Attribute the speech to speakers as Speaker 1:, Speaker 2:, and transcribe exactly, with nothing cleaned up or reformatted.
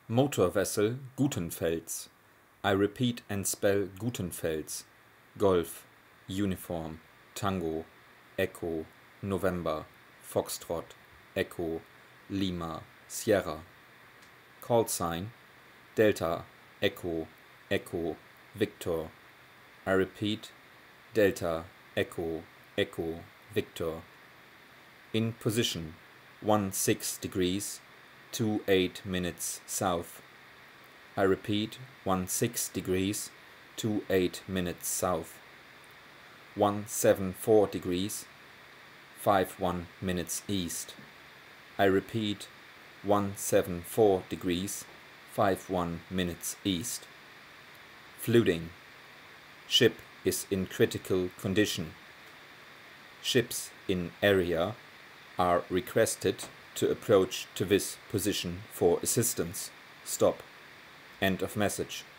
Speaker 1: Motor vessel Gutenfels. I repeat and spell Gutenfels. Golf, uniform, Tango, Echo, November, Foxtrot, Echo, Lima, Sierra. Call sign Delta, Echo, Echo, Victor. I repeat Delta, Echo, Echo, Victor. In position one six degrees, two eight minutes south. I repeat one six degrees, two eight minutes south. one seven four degrees, five one minutes east. I repeat one seven four degrees, five one minutes east. Flooding. Ship is in critical condition. Ships in area are requested to approach to this position for assistance. Stop. End of message.